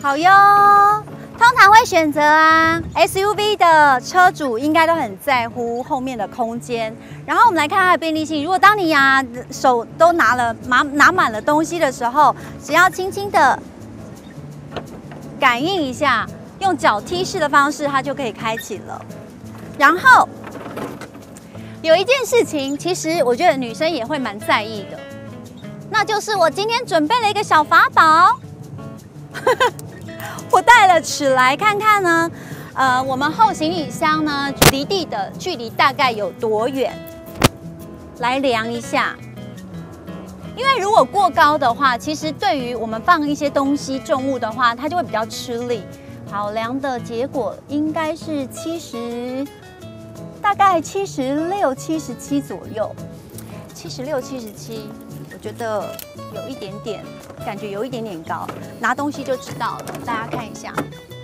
好哟。通常会选择SUV 的车主应该都很在乎后面的空间。然后我们来看它的便利性。如果当你手都拿满了东西的时候，只要轻轻的感应一下，用脚踢式的方式，它就可以开启了。然后有一件事情，其实我觉得女生也会蛮在意的，那就是我今天准备了一个小法宝。我带了尺来看看呢，我们后行李箱呢离地的距离大概有多远？来量一下。因为如果过高的话，其实对于我们放一些东西重物的话，它就会比较吃力。好，量的结果应该是大概76、77左右，76、77，我觉得有一点点。感觉有一点点高，拿东西就知道了。大家看一下，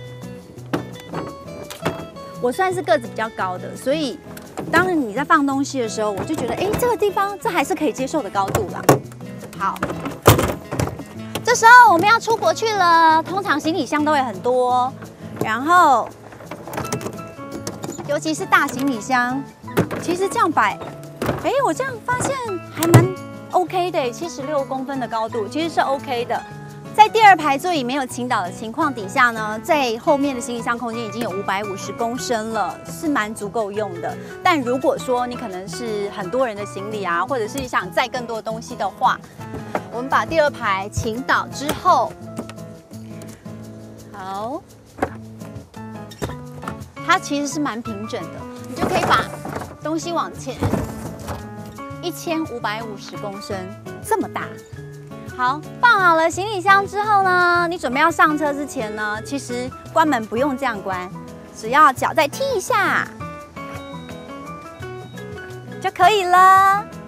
我算是个子比较高的，所以当你在放东西的时候，我就觉得，这个地方这还是可以接受的高度啦。好，这时候我们要出国去了，通常行李箱都会很多，然后尤其是大行李箱，其实这样摆，我这样发现还蛮OK 的，76公分的高度其实是 OK 的。在第二排座椅没有倾倒的情况底下呢，在后面的行李箱空间已经有550公升了，是蛮足够用的。但如果说你可能是很多人的行李或者是想载更多的东西的话，我们把第二排倾倒之后，好，它其实是蛮平整的，你就可以把东西往前。1550公升，这么大。好，放好了行李箱之后呢，你准备要上车之前呢，其实关门不用这样关，只要脚再踢一下就可以了。